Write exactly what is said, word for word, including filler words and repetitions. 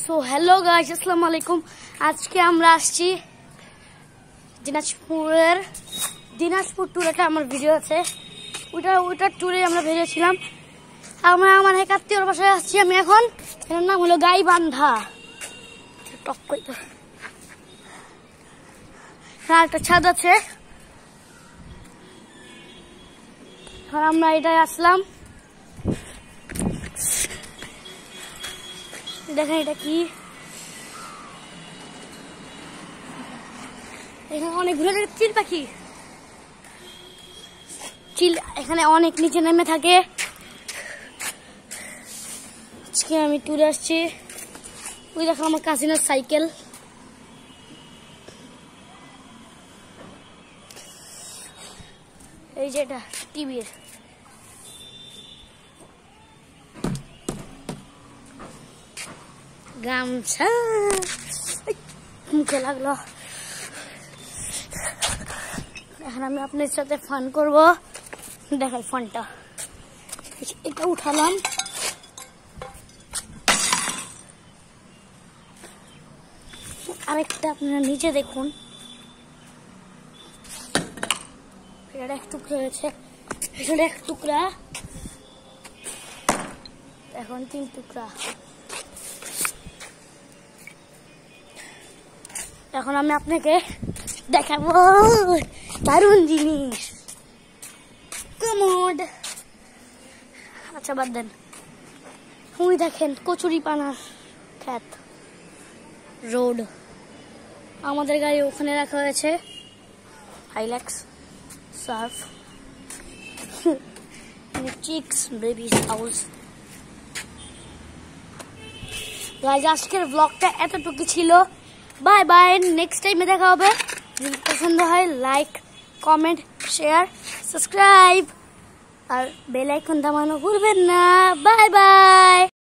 So hello guys, আসসালামু আলাইকুম। আজকে আমরা আসছি দিনাজপুরের দিনাজপুর ট্যুরে। আমার ভিডিও আছে, ওইটা ওইটার ট্যুরে আমরা ভেবেছিলাম। আমরা আমার এক আত্মীয়র বাসায় আসছি আমি এখন। এর নাম হলো গাইবান্ধা। টক কই তো হ্যাঁ, একটা ছাদ আছে। আর আমরা এটাই আসলাম। দেখেন এটা কি, এখানে অনেকগুলো চিল পাখি। চিল এখানে অনেক নিচে নেমে থাকে। আজকে আমি ট্যুরে আসছি। ওই দেখো আমার কাজিনের সাইকেল। এই যে এটা টিভির গামছা, মুখে লাগলো। এখন আমি আপনার সাথে ফান করবো। দেখাই ফানটা। এটা উঠালাম, আরেকটা আপনারা নিচে দেখুন। এটা এক টুকরা হয়েছে, এখানে এক টুকরা, এখন তিন টুকরা। এখন আমি আপনাকে দেখাবো দারুণ জিনিস, কমোড। আচ্ছা বাদ দেন, ওই দেখেন কচুরি পানার খ্যাত রোড। আমাদের গাড়ি ওখানে রাখা হয়েছে। Hilux Surf chicks babies house. Guys আজকের ব্লগটা এতটুকু ছিল। বাই বাই, নেক্সট টাইমে দেখা হবে। যদি পছন্দ হয় লাইক, কমেন্ট, শেয়ার, সাবস্ক্রাইব আর বেল আইকন দামানো ভুলবেন না। Bye by.